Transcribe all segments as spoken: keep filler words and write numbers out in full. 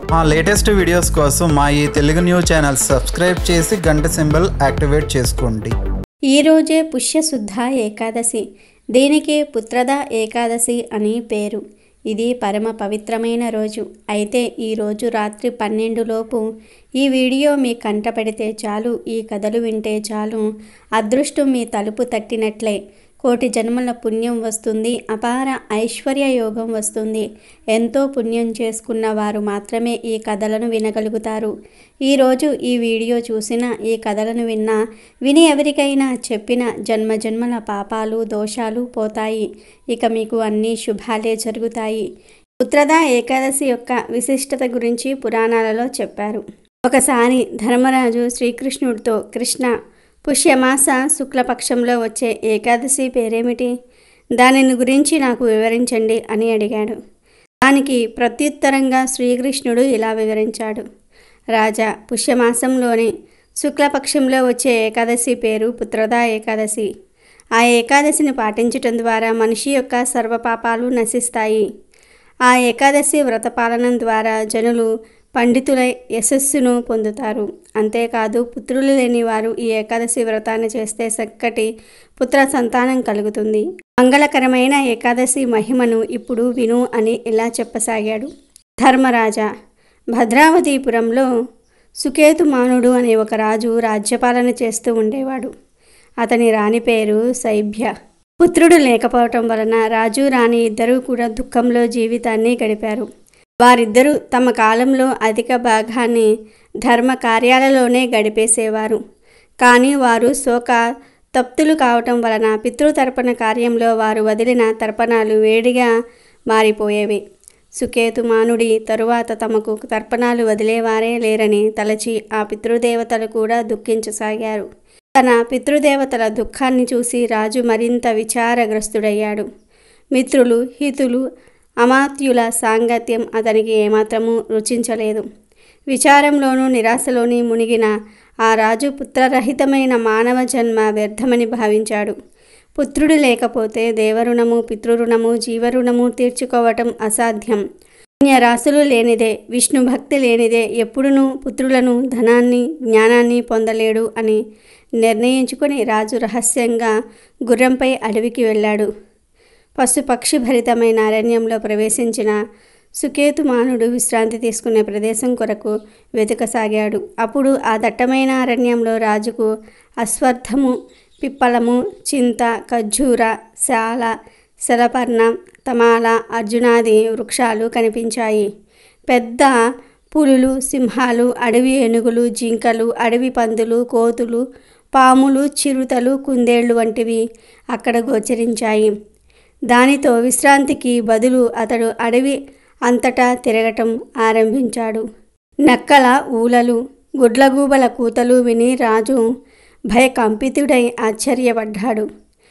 మా latest videos కోసం మా ఈ తెలుగు న్యూస్ ఛానల్ సబ్స్క్రైబ్ చేసి గంట సింబల్ యాక్టివేట్ చేసుకోండి. ఈరోజే పుష్యశుద్ధ ఏకాదశి. దీనికి పుత్రద ఏకాదశి అని పేరు. ఇది పరమ పవిత్రమైన రోజు. అయితే ఈరోజు రాత్రి పన్నెండులోపు ఈ వీడియో మీ కంట పడితే చాలు, ఈ కథలు వింటే చాలు, అదృష్టం మీ తలుపు తట్టినట్లే. కోటి జన్మల పుణ్యం వస్తుంది, అపార ఐశ్వర్య యోగం వస్తుంది. ఎంతో పుణ్యం చేసుకున్న వారు మాత్రమే ఈ కథలను వినగలుగుతారు. ఈరోజు ఈ వీడియో చూసిన, ఈ కథలను విన్నా, విని ఎవరికైనా చెప్పిన జన్మ జన్మల పాపాలు దోషాలు పోతాయి. ఇక మీకు అన్ని శుభాలే జరుగుతాయి. పుత్రద ఏకాదశి యొక్క విశిష్టత గురించి పురాణాలలో చెప్పారు. ఒకసారి ధర్మరాజు శ్రీకృష్ణుడితో, కృష్ణ, పుష్యమాస శుక్లపక్షంలో వచ్చే ఏకాదశి పేరేమిటి? దానిని గురించి నాకు వివరించండి అని అడిగాడు. దానికి ప్రత్యుత్తరంగా శ్రీకృష్ణుడు ఇలా వివరించాడు. రాజా, పుష్యమాసంలోని శుక్లపక్షంలో వచ్చే ఏకాదశి పేరు పుత్రద ఏకాదశి. ఆ ఏకాదశిని పాటించటం ద్వారా మనిషి యొక్క సర్వపాపాలు నశిస్తాయి. ఆ ఏకాదశి వ్రతపాలనం ద్వారా జనులు పండితులై యశస్సును పొందుతారు. అంతేకాదు, పుత్రులు లేని వారు ఈ ఏకాదశి వ్రతాన్ని చేస్తే చక్కటి పుత్ర సంతానం కలుగుతుంది. మంగళకరమైన ఏకాదశి మహిమను ఇప్పుడు విను అని ఇలా చెప్పసాగాడు. ధర్మరాజా, భద్రావతిపురంలో సుకేతుమానుడు అనే ఒక రాజు రాజ్యపాలన చేస్తూ ఉండేవాడు. అతని రాణి పేరు శైభ్య. పుత్రుడు లేకపోవటం వలన రాజు రాణి ఇద్దరూ కూడా దుఃఖంలో జీవితాన్ని గడిపారు. వారిద్దరూ తమ కాలంలో అధిక భాగాన్ని ధర్మ కార్యాలలోనే గడిపేసేవారు. కానీ వారు శోక తప్తులు కావటం వలన పితృతర్పణ కార్యంలో వారు వదిలిన తర్పణాలు వేడిగా మారిపోయేవి. సుకేతుమానుడి తరువాత తమకు తర్పణాలు వదిలేవారే లేరని తలచి ఆ పితృదేవతలు కూడా దుఃఖించసాగారు. తన పితృదేవతల దుఃఖాన్ని చూసి రాజు మరింత విచారగ్రస్తుడయ్యాడు. మిత్రులు, హితులు, అమాత్యుల సాంగత్యం అతనికి ఏమాత్రమూ రుచించలేదు. విచారంలోనూ నిరాశలోని మునిగిన ఆ రాజు పుత్రరహితమైన మానవ జన్మ వ్యర్థమని భావించాడు. పుత్రుడు లేకపోతే దేవరుణము, పితృరుణము, జీవరుణము తీర్చుకోవటం అసాధ్యం. పుణ్యరాశులు లేనిదే, విష్ణు భక్తి లేనిదే ఎప్పుడునూ పుత్రులను, ధనాన్ని, జ్ఞానాన్ని పొందలేడు అని నిర్ణయించుకొని రాజు రహస్యంగా గుర్రంపై అడవికి వెళ్ళాడు. పశుపక్షి భరితమైన అరణ్యంలో ప్రవేశించిన సుకేతుమానుడు విశ్రాంతి తీసుకునే ప్రదేశం కొరకు వెతుకసాగాడు. అప్పుడు ఆ దట్టమైన అరణ్యంలో రాజుకు అశ్వత్థము, పిప్పలము, చింత, ఖర్జూర, శాల, శలపర్ణ, తమాల, అర్జునాది వృక్షాలు కనిపించాయి. పెద్ద పులులు, సింహాలు, అడవి ఏనుగులు, జింకలు, అడవి పందులు, కోతులు, పాములు, చిరుతలు, కుందేళ్లు వంటివి అక్కడ గోచరించాయి. దానితో విశ్రాంతికి బదులు అతడు అడవి అంతటా తిరగటం ఆరంభించాడు. నక్కల ఊలలు, గుడ్లగూబల కూతలు విని రాజు భయకంపితుడై ఆశ్చర్యపడ్డాడు.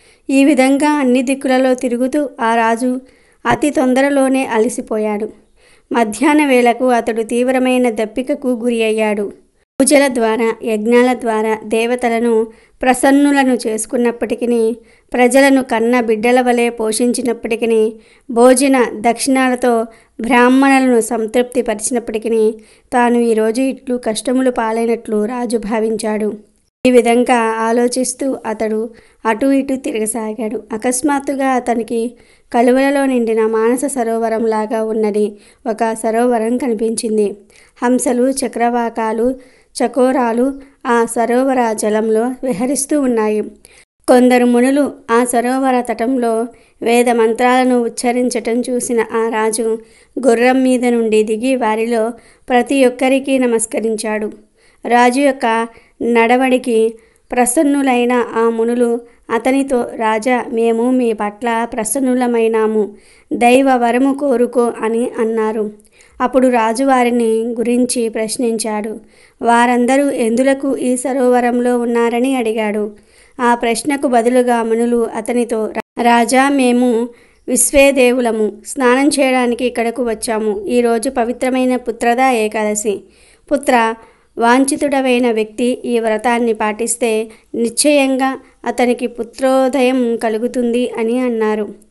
ఈ విధంగా అన్ని దిక్కులలో తిరుగుతూ ఆ రాజు అతి తొందరలోనే అలసిపోయాడు. మధ్యాహ్న వేళకు అతడు తీవ్రమైన దప్పికకు గురి అయ్యాడు. పూజల ద్వారా, యజ్ఞాల ద్వారా దేవతలను ప్రసన్నులను చేసుకున్నప్పటికీ, ప్రజలను కన్న బిడ్డల వలె పోషించినప్పటికీ, భోజన దక్షిణాలతో బ్రాహ్మణులను సంతృప్తి పరిచినప్పటికీ తాను ఈరోజు ఇట్లు కష్టములు పాలైనట్లు రాజు భావించాడు. ఈ విధంగా ఆలోచిస్తూ అతడు అటు ఇటు తిరగసాగాడు. అకస్మాత్తుగా అతనికి కలువలలో నిండిన మానస సరోవరం లాగా ఉన్నది ఒక సరోవరం కనిపించింది. హంసలు, చక్రవాకాలు, చకోరాలు ఆ సరోవర జలంలో విహరిస్తూ ఉన్నాయి. కొందరు మునులు ఆ సరోవర తటంలో వేద మంత్రాలను ఉచ్చరించటం చూసిన ఆ రాజు గుర్రం మీద నుండి దిగి వారిలో ప్రతి ఒక్కరికి నమస్కరించాడు. రాజు యొక్క నడవడికి ప్రసన్నులైన ఆ మునులు అతనితో, రాజా, మేము మీ పట్ల ప్రసన్నులమైనాము, దైవ వరము కోరుకో అని అన్నారు. అప్పుడు రాజు వారిని గురించి ప్రశ్నించాడు. వారందరూ ఎందులకు ఈ సరోవరంలో ఉన్నారని అడిగాడు. ఆ ప్రశ్నకు బదులుగా మునులు అతనితో, రాజా, మేము విశ్వేదేవులము, స్నానం చేయడానికి ఇక్కడకు వచ్చాము. ఈరోజు పవిత్రమైన పుత్రద ఏకాదశి. పుత్ర వాంఛితుడవైన వ్యక్తి ఈ వ్రతాన్ని పాటిస్తే నిశ్చయంగా అతనికి పుత్రోదయం కలుగుతుంది అని అన్నారు.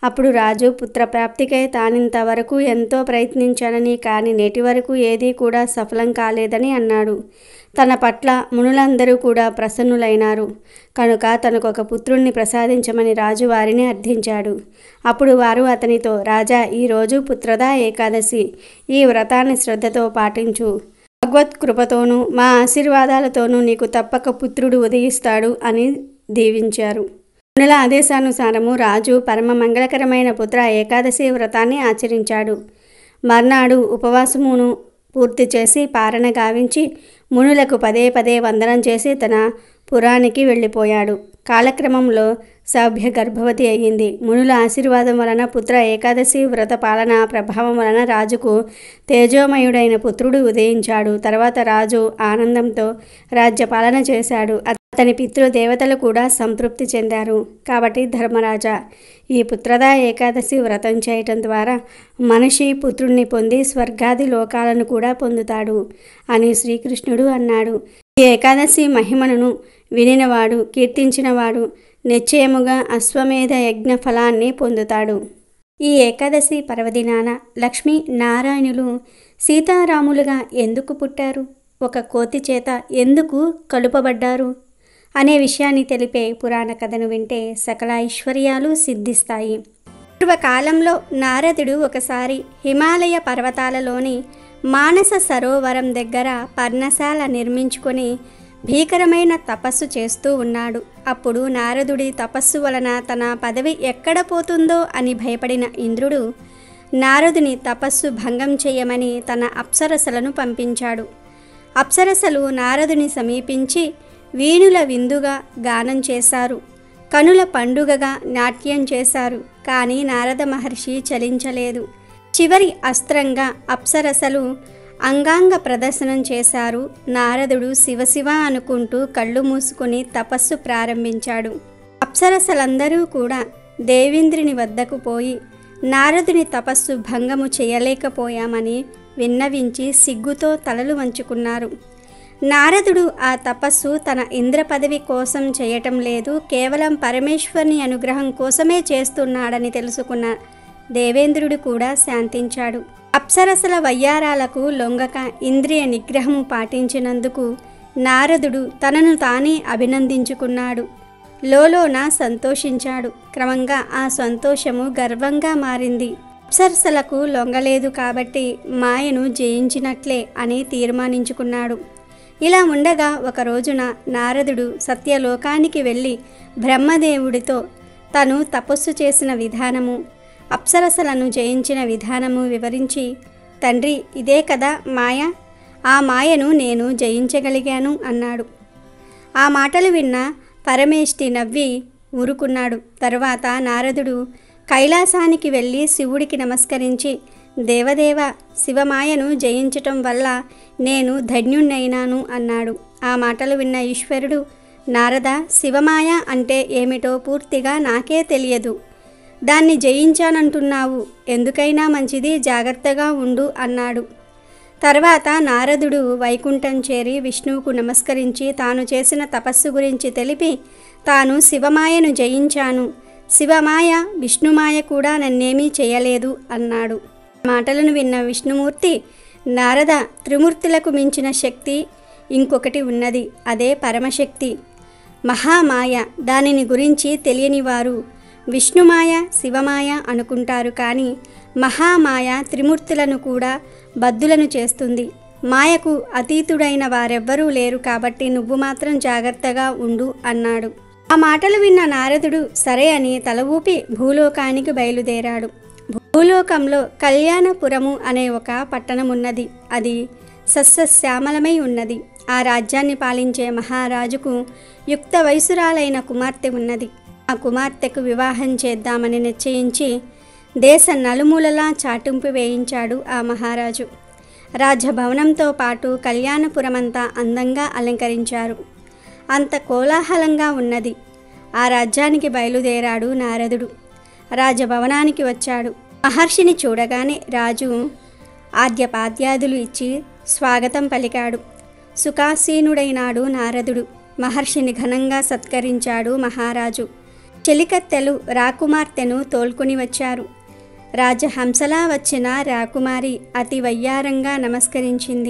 అప్పుడు రాజు పుత్రప్రాప్తికై తానింతవరకు ఎంతో ప్రయత్నించానని కానీ నేటి వరకు ఏదీ కూడా సఫలం కాలేదని అన్నాడు. తన పట్ల మునులందరూ కూడా ప్రసన్నులైనారు కనుక తనకు ఒక పుత్రుణ్ణి ప్రసాదించమని రాజు వారిని అర్థించాడు. అప్పుడు వారు అతనితో, రాజా, ఈరోజు పుత్రదా ఏకాదశి, ఈ వ్రతాన్ని శ్రద్ధతో పాటించు. భగవత్ కృపతోనూ మా ఆశీర్వాదాలతోనూ నీకు తప్పక పుత్రుడు ఉదయిస్తాడు అని దీవించారు. మునుల ఆదేశానుసారము రాజు పరమ మంగళకరమైన పుత్ర ఏకాదశి వ్రతాన్ని ఆచరించాడు. మర్నాడు ఉపవాసమును పూర్తి చేసి పారణ గావించి మునులకు పదే పదే వందనం చేసి తన పురానికి వెళ్ళిపోయాడు. కాలక్రమంలో సౌభ్య గర్భవతి అయ్యింది. మునుల ఆశీర్వాదం వలన పుత్ర ఏకాదశి వ్రత పాలన ప్రభావం వలన రాజుకు తేజోమయుడైన పుత్రుడు ఉదయించాడు. తర్వాత రాజు ఆనందంతో రాజ్యపాలన చేశాడు. అతని పితృదేవతలు కూడా సంతృప్తి చెందారు. కాబట్టి ధర్మరాజా, ఈ పుత్రదా ఏకాదశి వ్రతం చేయటం ద్వారా మనిషి పుత్రుణ్ణి పొంది స్వర్గాది లోకాలను కూడా పొందుతాడు అని శ్రీకృష్ణుడు అన్నాడు. ఈ ఏకాదశి మహిమను వినినవాడు, కీర్తించినవాడు నిశ్చయముగా అశ్వమేధ యజ్ఞ ఫలాన్ని పొందుతాడు. ఈ ఏకాదశి పర్వదినాన లక్ష్మీ నారాయణులు సీతారాములుగా ఎందుకు పుట్టారు, ఒక కోతి చేత ఎందుకు కలుపబడ్డారు అనే విషయాన్ని తెలిపే పురాణ కథను వింటే సకల ఐశ్వర్యాలు సిద్ధిస్తాయి. పూర్వకాలంలో నారదుడు ఒకసారి హిమాలయ పర్వతాలలోని మానస సరోవరం దగ్గర పర్ణశాల నిర్మించుకొని భీకరమైన తపస్సు చేస్తూ ఉన్నాడు. అప్పుడు నారదుడి తపస్సు వలన తన పదవి ఎక్కడ పోతుందో అని భయపడిన ఇంద్రుడు నారదుని తపస్సు భంగం చేయమని తన అప్సరసలను పంపించాడు. అప్సరసలు నారదుని సమీపించి వీణుల విందుగా గానం చేశారు, కనుల పండుగగా నాట్యం చేశారు. కానీ నారద మహర్షి చలించలేదు. చివరి అస్త్రంగా అప్సరసలు అంగాంగ ప్రదర్శనం చేశారు. నారదుడు శివశివ అనుకుంటూ కళ్ళు మూసుకొని తపస్సు ప్రారంభించాడు. అప్సరసలందరూ కూడా దేవేంద్రుని వద్దకు పోయి నారదుని తపస్సు భంగము చేయలేకపోయామని విన్నవించి సిగ్గుతో తలలు వంచుకున్నారు. నారదుడు ఆ తపస్సు తన ఇంద్ర పదవి కోసం చేయటం లేదు, కేవలం పరమేశ్వరుని అనుగ్రహం కోసమే చేస్తున్నాడని తెలుసుకున్న దేవేంద్రుడు కూడా శాంతించాడు. అప్సరసల వయ్యారాలకు లొంగక ఇంద్రియ నిగ్రహము పాటించినందుకు నారదుడు తనను తానే అభినందించుకున్నాడు. లోలోన సంతోషించాడు. క్రమంగా ఆ సంతోషము గర్వంగా మారింది. అప్సరసలకు లొంగలేదు కాబట్టి మాయను జయించినట్లే అని తీర్మానించుకున్నాడు. ఇలా ఉండగా ఒక రోజున నారదుడు సత్యలోకానికి వెళ్ళి బ్రహ్మదేవుడితో తను తపస్సు చేసిన విధానము, అప్సరసలను జయించిన విధానము వివరించి, తండ్రి, ఇదే కదా మాయ, ఆ మాయను నేను జయించగలిగాను అన్నాడు. ఆ మాటలు విన్న పరమేష్టి నవ్వి ఊరుకున్నాడు. తరువాత నారదుడు కైలాసానికి వెళ్ళి శివుడికి నమస్కరించి, దేవదేవ, శివమాయను జయించటం వల్ల నేను ధన్యుణ్ణైనాను అన్నాడు. ఆ మాటలు విన్న ఈశ్వరుడు, నారద, శివమాయ అంటే ఏమిటో పూర్తిగా నాకే తెలియదు. దాన్ని జయించానంటున్నావు, ఎందుకైనా మంచిది జాగ్రత్తగా ఉండు అన్నాడు. తర్వాత నారదుడు వైకుంఠం చేరి విష్ణువుకు నమస్కరించి తాను చేసిన తపస్సు గురించి తెలిపి, తాను శివమాయను జయించాను, శివమాయ విష్ణుమాయ కూడా నన్నేమీ చేయలేదు అన్నాడు. మాటలను విన్న విష్ణుమూర్తి, నారద, త్రిమూర్తులకు మించిన శక్తి ఇంకొకటి ఉన్నది, అదే పరమశక్తి, మహామాయ. దానిని గురించి తెలియని వారు విష్ణుమాయ, శివమాయ అనుకుంటారు. కానీ మహామాయ త్రిమూర్తులను కూడా బద్దులను చేస్తుంది. మాయకు అతీతుడైన వారెవ్వరూ లేరు, కాబట్టి నువ్వు మాత్రం జాగ్రత్తగా ఉండు అన్నాడు. ఆ మాటలు విన్న నారదుడు సరే అని తల ఊపి భూలోకానికి బయలుదేరాడు. భూలోకంలో కళ్యాణపురము అనే ఒక పట్టణం ఉన్నది. అది సస్యశ్యామలమై ఉన్నది. ఆ రాజ్యాన్ని పాలించే మహారాజుకు యుక్త వయసురాలైన కుమార్తె ఉన్నది. ఆ కుమార్తెకు వివాహం చేద్దామని నిశ్చయించి దేశ నలుమూలలా చాటింపు వేయించాడు ఆ మహారాజు. రాజభవనంతో పాటు కళ్యాణపురమంతా అందంగా అలంకరించారు. అంత కోలాహలంగా ఉన్నది. ఆ రాజ్యానికి బయలుదేరాడు నారదుడు. రాజభవనానికి వచ్చాడు. మహర్షిని చూడగానే రాజు ఆద్యపాద్యాదులు ఇచ్చి స్వాగతం పలికాడు. సుఖాసీనుడైనాడు నారదుడు. మహర్షిని ఘనంగా సత్కరించాడు మహారాజు. చెలికత్తెలు రాకుమార్తెను తోల్కొని వచ్చారు. రాజహంసలా వచ్చిన రాకుమారి అతి వయ్యారంగా నమస్కరించింది.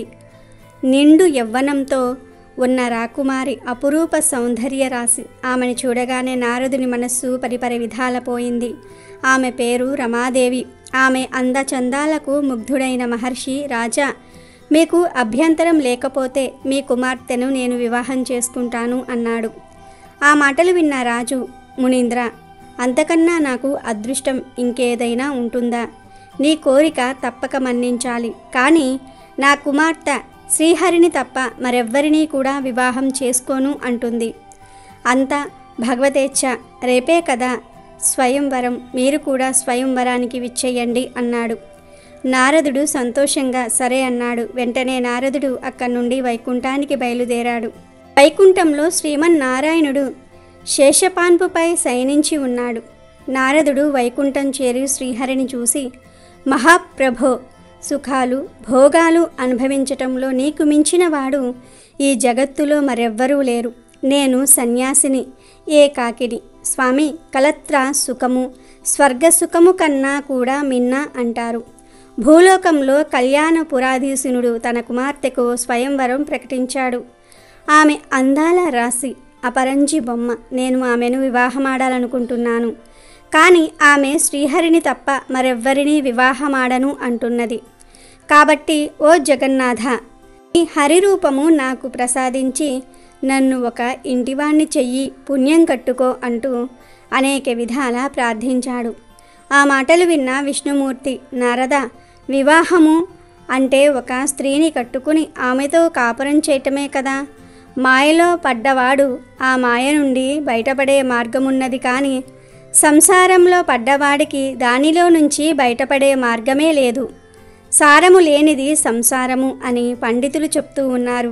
నిండు యవ్వనంతో ఉన్న రాకుమారి అపురూప సౌందర్య రాశి. ఆమెను చూడగానే నారదుని మనస్సు పరిపరి విధాల పోయింది. ఆమె పేరు రమాదేవి. ఆమె అందచందాలకు ముగ్ధుడైన మహర్షి, రాజా, మీకు అభ్యంతరం లేకపోతే మీ కుమార్తెను నేను వివాహం చేసుకుంటాను అన్నాడు. ఆ మాటలు విన్న రాజు, మునీంద్ర, అంతకన్నా నాకు అదృష్టం ఇంకేదైనా ఉంటుందా? నీ కోరిక తప్పక మన్నించాలి. కానీ నా కుమార్తె శ్రీహరిని తప్ప మరెవ్వరినీ కూడా వివాహం చేసుకోను అంటుంది. అంతా భగవతేచ్ఛ. రేపే కదా స్వయంవరం, మీరు కూడా స్వయంవరానికి విచ్చేయండి అన్నాడు. నారదుడు సంతోషంగా సరే అన్నాడు. వెంటనే నారదుడు అక్కడి నుండి వైకుంఠానికి బయలుదేరాడు. వైకుంఠంలో శ్రీమన్నారాయణుడు శేషపాన్పుపై శయనించి ఉన్నాడు. నారదుడు వైకుంఠం చేరి శ్రీహరిని చూసి, మహాప్రభో, సుఖాలు భోగాలు అనుభవించటంలో నీకు మించిన వాడు ఈ జగత్తులో మరెవ్వరూ లేరు. నేను సన్యాసిని, ఏకాకిని. స్వామి, కలత్ర సుఖము స్వర్గ సుఖము కన్నా కూడా మిన్న అంటారు. భూలోకంలో కళ్యాణపురాధీశునుడు తన కుమార్తెకు స్వయంవరం ప్రకటించాడు. ఆమె అందాల రాశి, అపరంజి బొమ్మ. నేను ఆమెను వివాహమాడాలనుకుంటున్నాను. కానీ ఆమె శ్రీహరిని తప్ప మరెవ్వరినీ వివాహమాడను అంటున్నది. కాబట్టి ఓ జగన్నాథ, ఈ హరిరూపము నాకు ప్రసాదించి నన్ను ఒక ఇంటివాణ్ణి చెయ్యి, పుణ్యం కట్టుకో అంటూ అనేక విధాల ప్రార్థించాడు. ఆ మాటలు విన్న విష్ణుమూర్తి, నారద, వివాహము అంటే ఒక స్త్రీని కట్టుకుని ఆమెతో కాపురం చేయటమే కదా. మాయలో పడ్డవాడు ఆ మాయ నుండి బయటపడే మార్గమున్నది. కానీ సంసారంలో పడ్డవాడికి దానిలో నుంచి బయటపడే మార్గమే లేదు. సారము లేనిది సంసారము అని పండితులు చెప్తూ ఉన్నారు.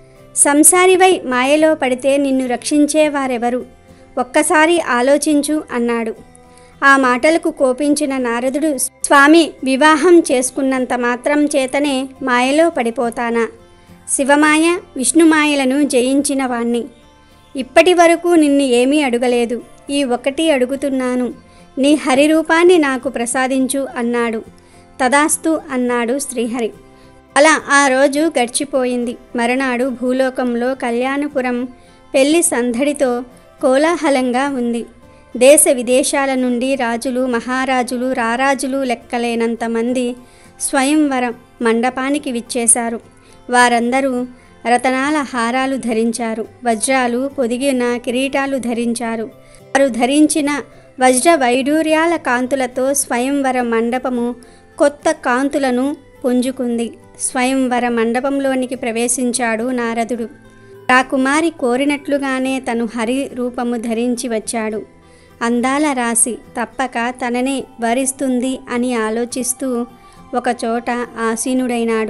సంసారివై మాయలో పడితే నిన్ను రక్షించేవారెవరు? ఒక్కసారి ఆలోచించు అన్నాడు. ఆ మాటలకు కోపించిన నారదుడు, స్వామి, వివాహం చేసుకున్నంత మాత్రం చేతనే మాయలో పడిపోతానా? శివమాయ విష్ణుమాయలను జయించిన వాణ్ణి. ఇప్పటి వరకు నిన్ను ఏమీ అడుగలేదు. ఈ ఒకటి అడుగుతున్నాను, నీ హరిరూపాన్ని నాకు ప్రసాదించు అన్నాడు. తదాస్తు అన్నాడు శ్రీహరి. అలా ఆ రోజు గడిచిపోయింది. మరునాడు భూలోకంలో కళ్యాణపురం పెళ్లి సందడితో కోలాహలంగా ఉంది. దేశ విదేశాల నుండి రాజులు, మహారాజులు, రారాజులు లెక్కలేనంత మంది స్వయంవరం మండపానికి విచ్చేశారు. వారందరూ రతనాల హారాలు ధరించారు, వజ్రాలు పొదిగిన కిరీటాలు ధరించారు. వారు ధరించిన వజ్ర వైడూర్యాల కాంతులతో స్వయంవర మండపము కొత్త కాంతులను పుంజుకుంది. స్వయంవర మండపంలోనికి ప్రవేశించాడు నారదుడు. రాకుమారి కోరినట్లుగానే తను హరి రూపము ధరించి వచ్చాడు. అందాల రాశి తప్పక తననే వరిస్తుంది అని ఆలోచిస్తూ ఒకచోట ఆసీనుడైనాడు.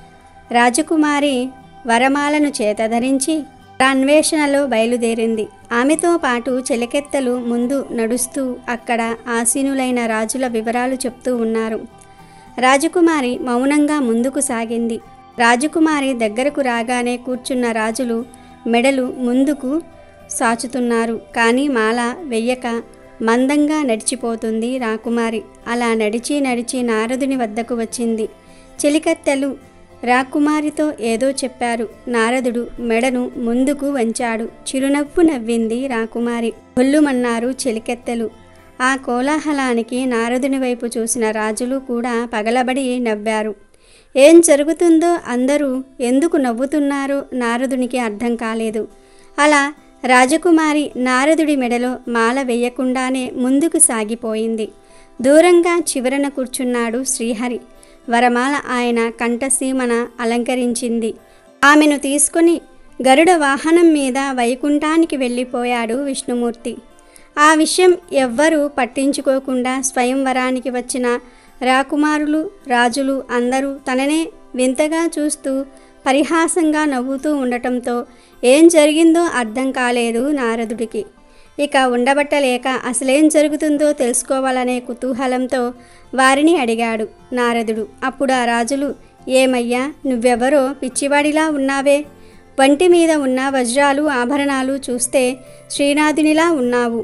రాజకుమారి వరమాలను చేతధరించి అన్వేషణలో బయలుదేరింది. ఆమెతో పాటు చెలికెత్తలు ముందు నడుస్తూ అక్కడ ఆసీనులైన రాజుల వివరాలు చెప్తూ ఉన్నారు. రాజకుమారి మౌనంగా ముందుకు సాగింది. రాజకుమారి దగ్గరకు రాగానే కూర్చున్న రాజులు మెడలు ముందుకు సాచుతున్నారు. కానీ మాల వెయ్యక మందంగా నడిచిపోతుంది రాకుమారి. అలా నడిచి నడిచి నారదుని వద్దకు వచ్చింది. చెలికత్తెలు రాకుమారితో ఏదో చెప్పారు. నారదుడు మెడను ముందుకు వంచాడు. చిరునవ్వు నవ్వింది రాకుమారి. గొల్లుమన్నారు చెలికెత్తెలు. ఆ కోలాహలానికి నారదుని వైపు చూసిన రాజులు కూడా పగలబడి నవ్వారు. ఏం జరుగుతుందో, అందరూ ఎందుకు నవ్వుతున్నారో నారదునికి అర్థం కాలేదు. అలా రాజకుమారి నారదుడి మెడలో మాల వేయకుండానే ముందుకు సాగిపోయింది. దూరంగా చివరన కూర్చున్నాడు శ్రీహరి. వరమాల ఆయన కంఠసీమన అలంకరించింది. ఆమెను తీసుకుని గరుడ వాహనం మీద వైకుంఠానికి వెళ్ళిపోయాడు విష్ణుమూర్తి. ఆ విషయం ఎవ్వరూ పట్టించుకోకుండా స్వయంవరానికి వచ్చిన రాకుమారులు, రాజులు అందరూ తననే వింతగా చూస్తూ పరిహాసంగా నవ్వుతూ ఉండటంతో ఏం జరిగిందో అర్థం కాలేదు నారదుడికి. ఇక ఉండబట్టలేక అసలేం జరుగుతుందో తెలుసుకోవాలనే కుతూహలంతో వారిని అడిగాడు నారదుడు. అప్పుడు ఆ రాజులు, ఏమయ్యా, నువ్వెవరో పిచ్చివాడిలా ఉన్నావే? వంటి మీద ఉన్న వజ్రాలు ఆభరణాలు చూస్తే శ్రీనాథునిలా ఉన్నావు.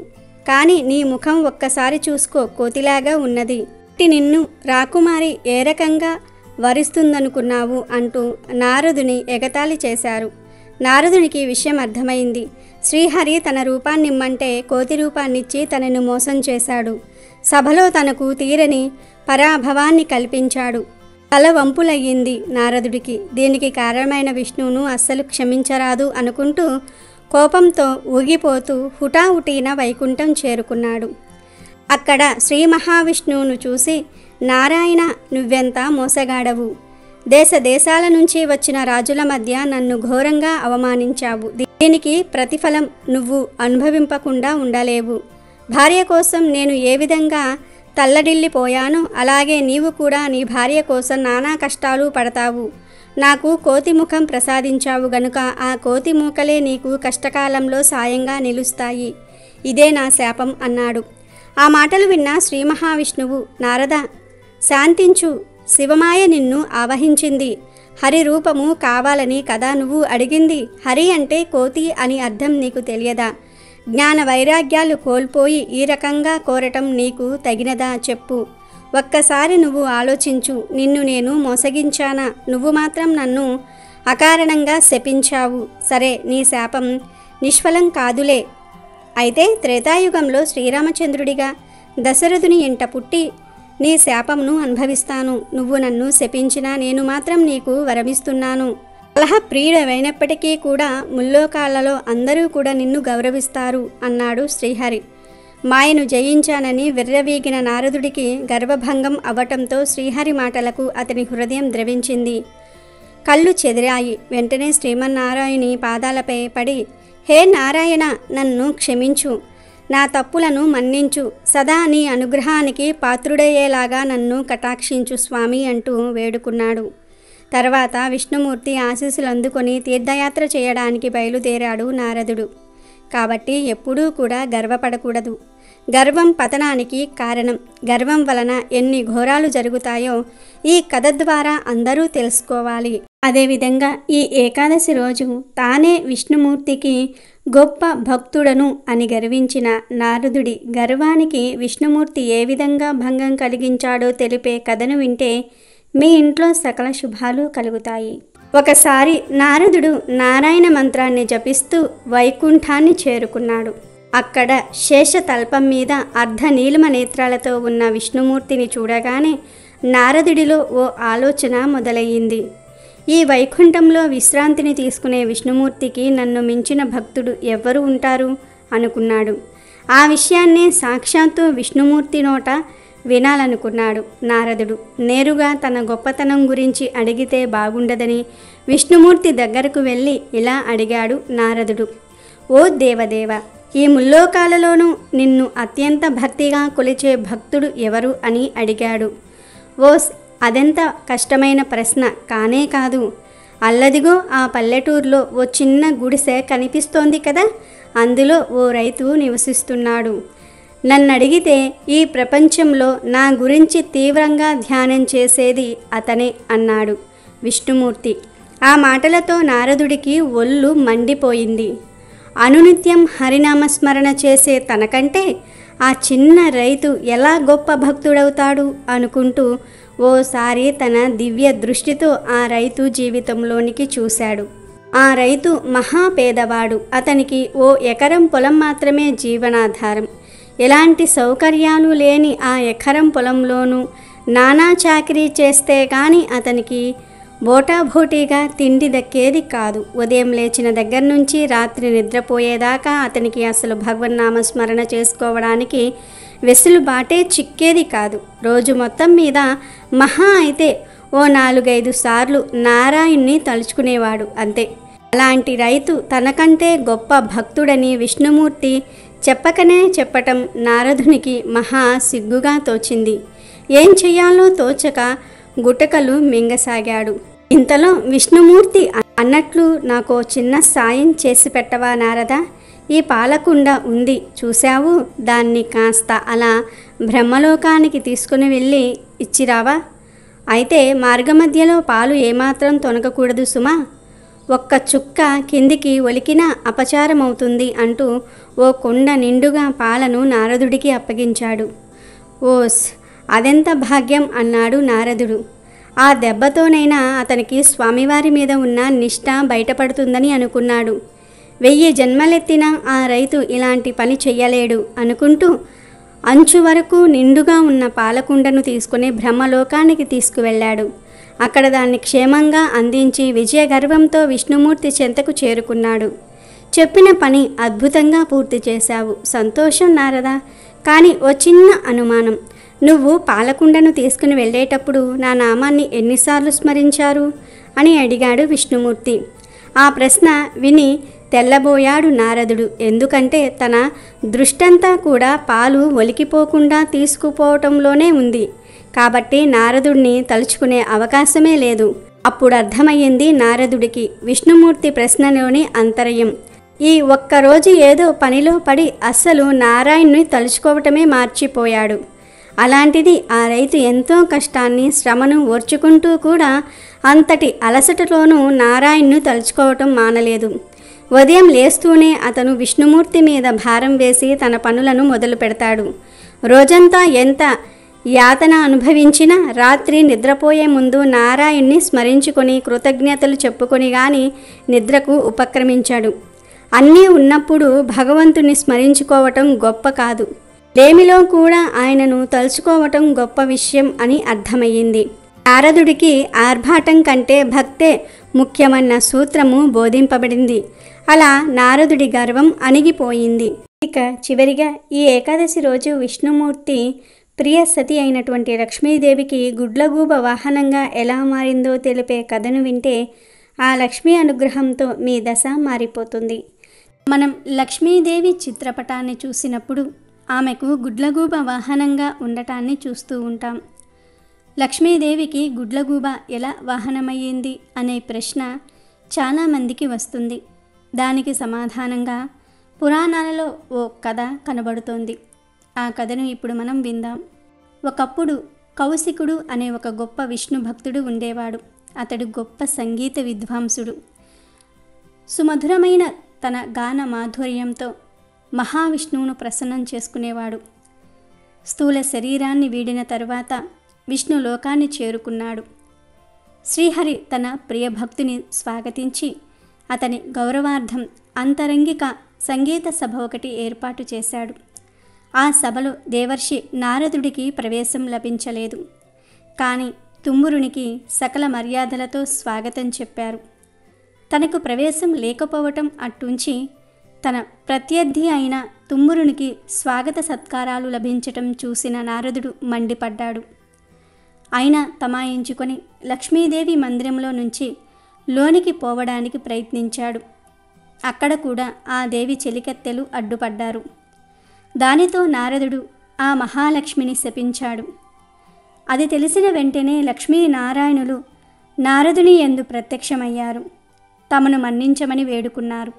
కానీ నీ ముఖం ఒక్కసారి చూసుకో, కోతిలాగా ఉన్నది. నిన్ను రాకుమారి ఏ రకంగా వరిస్తుందనుకున్నావు అంటూ నారదుని ఎగతాళి చేశారు. నారదునికి విషయం అర్థమైంది. శ్రీహరి తన రూపాన్నిమ్మంటే కోతి రూపాన్నిచ్చి తనను మోసం చేశాడు. సభలో తనకు తీరని పరాభవాన్ని కల్పించాడు. తల వంపులయ్యింది నారదుడికి. దీనికి కారణమైన విష్ణువును అస్సలు క్షమించరాదు అనుకుంటూ కోపంతో ఊగిపోతూ హుటాహుటీన వైకుంఠం చేరుకున్నాడు. అక్కడ శ్రీ మహావిష్ణువును చూసి, నారాయణ, నువ్వెంత మోసగాడవు! దేశ దేశాల నుంచి వచ్చిన రాజుల మధ్య నన్ను ఘోరంగా అవమానించావు. దీనికి ప్రతిఫలం నువ్వు అనుభవింపకుండా ఉండలేవు. భార్య కోసం నేను ఏ విధంగా తల్లడిల్లిపోయానో అలాగే నీవు కూడా నీ భార్య కోసం నానా కష్టాలు పడతావు. నాకు కోతి ముఖం ప్రసాదించావు గనుక ఆ కోతి మూకలే నీకు కష్టకాలంలో సాయంగా నిలుస్తాయి. ఇదే నా శాపం అన్నాడు. ఆ మాటలు విన్న శ్రీ మహావిష్ణువు, నారద, శాంతించు, శివమాయ నిన్ను ఆవహించింది. హరి రూపము కావాలని కదా నువ్వు అడిగింది. హరి అంటే కోతి అని అర్థం నీకు తెలియదా? జ్ఞాన వైరాగ్యాలు కోల్పోయి ఈ రకంగా కోరటం నీకు తగినదా చెప్పు. ఒక్కసారి నువ్వు ఆలోచించు. నిన్ను నేను మోసగించానా? నువ్వు మాత్రం నన్ను అకారణంగా శపించావు. సరే, నీ శాపం నిష్ఫలం కాదులే. అయితే త్రేతాయుగంలో శ్రీరామచంద్రుడిగా దశరథుని ఇంట పుట్టి నీ శాపంను అనుభవిస్తాను. నువ్వు నన్ను శపించినా నేను మాత్రం నీకు వరమిస్తున్నాను. కలహ ప్రియుడవైనప్పటికీ కూడా ముల్లోకాలలో అందరూ కూడా నిన్ను గౌరవిస్తారు అన్నాడు శ్రీహరి. మాయను జయించానని విర్రవీగిన నారదుడికి గర్వభంగం అవ్వటంతో శ్రీహరి మాటలకు అతని హృదయం ద్రవించింది. కళ్ళు చెదిరాయి. వెంటనే శ్రీమన్నారాయణి పాదాలపై పడి, హే నారాయణ, నన్ను క్షమించు, నా తప్పులను మన్నించు, సదా నీ అనుగ్రహానికి పాత్రుడయ్యేలాగా నన్ను కటాక్షించు స్వామి అంటూ వేడుకున్నాడు. తర్వాత విష్ణుమూర్తి ఆశీస్సులు అందుకొని తీర్థయాత్ర చేయడానికి బయలుదేరాడు నారదుడు. కాబట్టి ఎప్పుడూ కూడా గర్వపడకూడదు. గర్వం పతనానికి కారణం. గర్వం వలన ఎన్ని ఘోరాలు జరుగుతాయో ఈ కథ ద్వారా అందరూ తెలుసుకోవాలి. అదేవిధంగా ఈ ఏకాదశి రోజు తానే విష్ణుమూర్తికి గొప్ప భక్తుడను అని గర్వించిన నారదుడి గర్వానికి విష్ణుమూర్తి ఏ విధంగా భంగం కలిగించాడో తెలిపే కథను వింటే మీ ఇంట్లో సకల శుభాలు కలుగుతాయి. ఒకసారి నారదుడు నారాయణ మంత్రాన్ని జపిస్తూ వైకుంఠాన్ని చేరుకున్నాడు. అక్కడ శేషతల్పం మీద అర్ధ నీలిమ నేత్రాలతో ఉన్న విష్ణుమూర్తిని చూడగానే నారదుడిలో ఓ ఆలోచన మొదలయ్యింది. ఈ వైకుంఠంలో విశ్రాంతిని తీసుకునే విష్ణుమూర్తికి నన్ను మించిన భక్తుడు ఎవ్వరు ఉంటారు అనుకున్నాడు. ఆ విషయాన్నే సాక్షాత్తు విష్ణుమూర్తి నోట వినాలనుకున్నాడు నారదుడు. నేరుగా తన గొప్పతనం గురించి అడిగితే బాగుండదని విష్ణుమూర్తి దగ్గరకు వెళ్ళి ఇలా అడిగాడు నారదుడు. ఓ దేవదేవ, ఈ ముల్లోకాలలోనూ నిన్ను అత్యంత భక్తిగా కొలిచే భక్తుడు ఎవరు అని అడిగాడు. ఓ, అదెంత కష్టమైన ప్రశ్న కానే కాదు. అల్లదిగో ఆ పల్లెటూరులో ఓ చిన్న గుడిసె కనిపిస్తోంది కదా, అందులో ఓ రైతు నివసిస్తున్నాడు. నన్నడిగితే ఈ ప్రపంచంలో నా గురించి తీవ్రంగా ధ్యానం చేసేది అతనే అన్నాడు విష్ణుమూర్తి. ఆ మాటలతో నారదుడికి ఒళ్ళు మండిపోయింది. అనునిత్యం హరినామస్మరణ చేసే తనకంటే ఆ చిన్న రైతు ఎలా గొప్ప భక్తుడవుతాడు అనుకుంటూ ఓసారి తన దివ్య దృష్టితో ఆ రైతు జీవితంలోనికి చూశాడు. ఆ రైతు మహా పేదవాడు. అతనికి ఓ ఎకరం పొలం మాత్రమే జీవనాధారం. ఎలాంటి సౌకర్యాలు లేని ఆ ఎకరం పొలంలోనూ నానా చాకిరీ చేస్తే కానీ అతనికి బోటాబోటీగా తిండి దక్కేది కాదు. ఉదయం లేచిన దగ్గర నుంచి రాత్రి నిద్రపోయేదాకా అతనికి అసలు భగవన్నామస్మరణ చేసుకోవడానికి వెసులుబాటే చిక్కేది కాదు. రోజు మొత్తం మీద మహా అయితే ఓ నాలుగైదు సార్లు నారాయణ్ణి తలుచుకునేవాడు అంతే. అలాంటి రైతు తనకంటే గొప్ప భక్తుడని విష్ణుమూర్తి చెప్పకనే చెప్పటం నారదునికి మహా సిగ్గుగా తోచింది. ఏం చెయ్యాలో తోచక గుటకలు మింగసాగాడు. ఇంతలో విష్ణుమూర్తి అన్నట్లు నాకో చిన్న సాయం చేసి పెట్టవా నారద? ఈ పాలకుండ ఉంది చూశావు, దాన్ని కాస్త అలా బ్రహ్మలోకానికి తీసుకుని వెళ్ళి ఇచ్చిరావా? అయితే మార్గమధ్యలో పాలు ఏమాత్రం తొనకకూడదు సుమా. ఒక్క చుక్క కిందికి ఒలికినా అపచారమవుతుంది అంటూ ఓ కుండ నిండుగా పాలను నారదుడికి అప్పగించాడు. ఓస్, అదెంత భాగ్యం అన్నాడు నారదుడు. ఆ దెబ్బతోనైనా అతనికి స్వామివారి మీద ఉన్న నిష్ఠ బయటపడుతుందని అనుకున్నాడు. వెయ్యి జన్మలెత్తినా ఆ రైతు ఇలాంటి పని చెయ్యలేడు అనుకుంటూ అంచు వరకు నిండుగా ఉన్న పాలకుండను తీసుకుని బ్రహ్మలోకానికి తీసుకువెళ్ళాడు. అక్కడ దాన్ని క్షేమంగా అందించి విజయగర్వంతో విష్ణుమూర్తి చెంతకు చేరుకున్నాడు. చెప్పిన పని అద్భుతంగా పూర్తి చేశావు, సంతోషం నారదా. కానీ ఓ చిన్న అనుమానం. నువ్వు పాలకుండను తీసుకుని వెళ్ళేటప్పుడు నా నామాన్ని ఎన్నిసార్లు స్మరించారు అని అడిగాడు విష్ణుమూర్తి. ఆ ప్రశ్న విని తెల్లబోయాడు నారదుడు. ఎందుకంటే తన దృష్టంతా కూడా పాలు ఒలికిపోకుండా తీసుకుపోవటంలోనే ఉంది. కాబట్టి నారదుడిని తలుచుకునే అవకాశమే లేదు. అప్పుడు అర్థమయ్యింది నారదుడికి విష్ణుమూర్తి ప్రశ్నలోని అంతర్యం. ఈ ఒక్కరోజు ఏదో పనిలో పడి అస్సలు నారాయణ్ణి తలుచుకోవటమే మార్చిపోయాడు. అలాంటిది ఆ రైతు ఎంతో కష్టాన్ని శ్రమను ఓర్చుకుంటూ కూడా అంతటి అలసటలోనూ నారాయణ్ను తలుచుకోవటం మానలేదు. ఉదయం లేస్తూనే అతను విష్ణుమూర్తి మీద భారం వేసి తన పనులను మొదలు పెడతాడు. రోజంతా ఎంత యాతన అనుభవించినా రాత్రి నిద్రపోయే ముందు నారాయణ్ణి స్మరించుకొని కృతజ్ఞతలు చెప్పుకొని గాని నిద్రకు ఉపక్రమించాడు. అన్నీ ఉన్నప్పుడు భగవంతుని స్మరించుకోవటం గొప్ప కాదు, లేమిలో కూడా ఆయనను తలుచుకోవటం గొప్ప విషయం అని అర్థమయ్యింది. నారదుడికి ఆర్భాటం కంటే భక్తే ముఖ్యమన్న సూత్రము బోధింపబడింది. అలా నారదుడి గర్వం అణిగిపోయింది. ఇక చివరిగా ఈ ఏకాదశి రోజు విష్ణుమూర్తి ప్రియ సతి అయినటువంటి లక్ష్మీదేవికి గుడ్లగూబ వాహనంగా ఎలా మారిందో తెలిపే కథను వింటే ఆ లక్ష్మీ అనుగ్రహంతో మీ దశ మారిపోతుంది. మనం లక్ష్మీదేవి చిత్రపటాన్ని చూసినప్పుడు ఆమెకు గుడ్లగూబ వాహనంగా ఉండటాన్ని చూస్తూ ఉంటాం. లక్ష్మీదేవికి గుడ్లగూబ ఎలా వాహనమయ్యింది అనే ప్రశ్న చాలామందికి వస్తుంది. దానికి సమాధానంగా పురాణాలలో ఓ కథ కనబడుతోంది. ఆ కథను ఇప్పుడు మనం విందాం. ఒకప్పుడు కౌశికుడు అనే ఒక గొప్ప విష్ణు భక్తుడు ఉండేవాడు. అతడు గొప్ప సంగీత విద్వాంసుడు. సుమధురమైన తన గాన మాధుర్యంతో మహావిష్ణువును ప్రసన్నం చేసుకునేవాడు. స్థూల శరీరాన్ని వీడిన తరువాత విష్ణు లోకాన్ని చేరుకున్నాడు. శ్రీహరి తన ప్రియభక్తుని స్వాగతించి అతని గౌరవార్థం అంతరంగిక సంగీత సభ ఒకటి ఏర్పాటు చేశాడు. ఆ సభలో దేవర్షి నారదుడికి ప్రవేశం లభించలేదు. కానీ తుమ్మురునికి సకల మర్యాదలతో స్వాగతం చెప్పారు. తనకు ప్రవేశం లేకపోవటం అట్టుంచి తన ప్రత్యర్థి అయిన తుమ్మురునికి స్వాగత సత్కారాలు లభించటం చూసిన నారదుడు మండిపడ్డాడు. అయినా తమాయించుకొని లక్ష్మీదేవి మందిరంలో నుంచి లోనికి పోవడానికి ప్రయత్నించాడు. అక్కడ కూడా ఆ దేవి చెలికత్తెలు అడ్డుపడ్డారు. దానితో నారదుడు ఆ మహాలక్ష్మిని శపించాడు. అది తెలిసిన వెంటనే లక్ష్మీనారాయణులు నారదుని యందు ప్రత్యక్షమయ్యారు. తమను మన్నించమని వేడుకున్నారు.